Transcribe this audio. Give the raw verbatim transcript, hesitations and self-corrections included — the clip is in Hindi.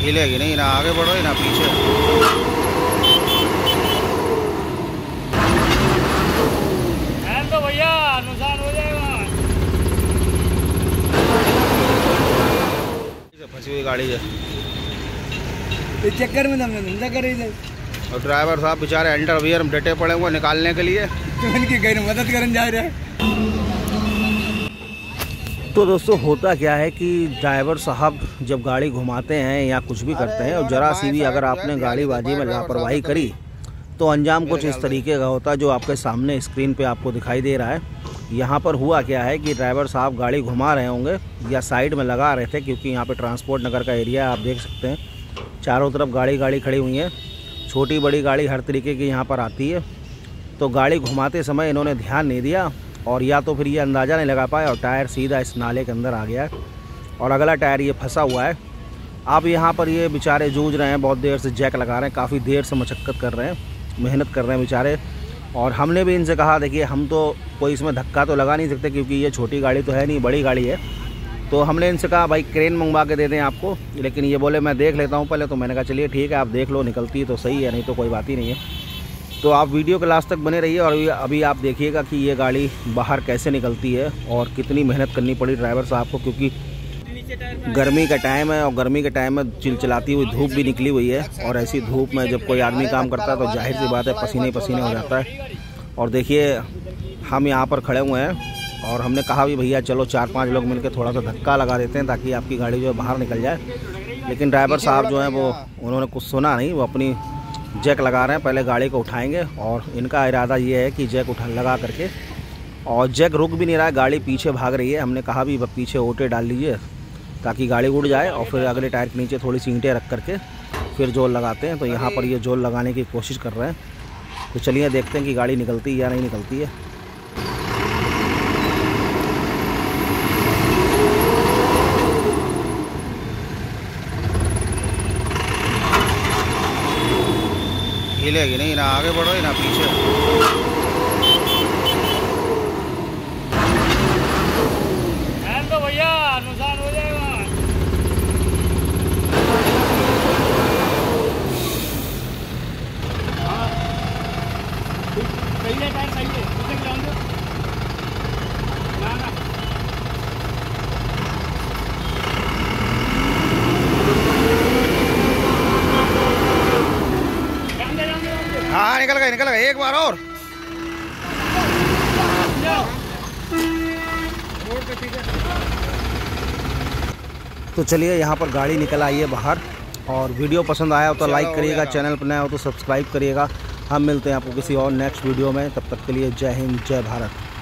हिलेगी नहीं, ना आगे बढ़ो ना पीछे। तो भैया नुकसान हो जाएगा। फंसी हुई गाड़ी है, इस चक्कर में हमने धंधा कर रही थी और ड्राइवर साहब बेचारे अंडरवियर में डटे पड़े हुए निकालने के लिए, तो इनकी गैर मदद करने जा रहे हैं। तो दोस्तों होता क्या है कि ड्राइवर साहब जब गाड़ी घुमाते हैं या कुछ भी करते हैं और ज़रा सी भी अगर आपने गाड़ीबाजी में लापरवाही करी तो अंजाम कुछ इस तरीके का होता है जो आपके सामने स्क्रीन पे आपको दिखाई दे रहा है। यहाँ पर हुआ क्या है कि ड्राइवर साहब गाड़ी घुमा रहे होंगे या साइड में लगा रहे थे, क्योंकि यहाँ पे ट्रांसपोर्ट नगर का एरिया आप देख सकते हैं, चारों तरफ गाड़ी गाड़ी खड़ी हुई है, छोटी बड़ी गाड़ी हर तरीके की यहाँ पर आती है। तो गाड़ी घुमाते समय इन्होंने ध्यान नहीं दिया और या तो फिर ये अंदाज़ा नहीं लगा पाए और टायर सीधा इस नाले के अंदर आ गया और अगला टायर ये फंसा हुआ है। अब यहाँ पर ये बेचारे जूझ रहे हैं, बहुत देर से जैक लगा रहे हैं, काफ़ी देर से मशक्क़त कर रहे हैं, मेहनत कर रहे हैं बेचारे। और हमने भी इनसे कहा देखिए हम तो कोई इसमें धक्का तो लगा नहीं सकते क्योंकि ये छोटी गाड़ी तो है नहीं, बड़ी गाड़ी है। तो हमने इनसे कहा भाई क्रेन मंगवा के दे दें आपको, लेकिन ये बोले मैं देख लेता हूँ पहले। तो मैंने कहा चलिए ठीक है, आप देख लो, निकलती है तो सही है, नहीं तो कोई बात ही नहीं है। तो आप वीडियो के लास्ट तक बने रहिए और अभी आप देखिएगा कि ये गाड़ी बाहर कैसे निकलती है और कितनी मेहनत करनी पड़ी ड्राइवर साहब को, क्योंकि गर्मी का टाइम है और गर्मी के टाइम में चिलचिलाती हुई धूप भी निकली हुई है। और ऐसी धूप में जब कोई आदमी काम करता है तो जाहिर सी बात है पसीने पसीने हो जाता है। और देखिए हम यहाँ पर खड़े हुए हैं और हमने कहा भी भैया चलो चार पाँच लोग मिलकर थोड़ा सा धक्का लगा देते हैं ताकि आपकी गाड़ी जो है बाहर निकल जाए, लेकिन ड्राइवर साहब जो हैं वो उन्होंने कुछ सुना नहीं, वो अपनी जैक लगा रहे हैं। पहले गाड़ी को उठाएंगे और इनका इरादा ये है कि जैक उठा लगा करके, और जैक रुक भी नहीं रहा है, गाड़ी पीछे भाग रही है। हमने कहा भी पीछे ओटे डाल लीजिए ताकि गाड़ी उड़ जाए और फिर अगले टायर के नीचे थोड़ी सी ईंटें रख करके फिर जोल लगाते हैं। तो यहाँ पर ये जोल लगाने की कोशिश कर रहे हैं। तो चलिए देखते हैं कि गाड़ी निकलती है या नहीं निकलती है। हिलेगी नहीं, ना आगे बढ़ो ना पीछे। तो भैया नुकसान हो जाएगा। सही है, टायर सही है, उसे गिराओ दो। ना ना हाँ निकल गए निकल गए, एक बार और। तो चलिए यहाँ पर गाड़ी निकल आई है बाहर। और वीडियो पसंद आया हो तो लाइक करिएगा, चैनल पर नया हो तो सब्सक्राइब करिएगा। हम मिलते हैं आपको किसी और नेक्स्ट वीडियो में, तब तक के लिए जय हिंद जय भारत।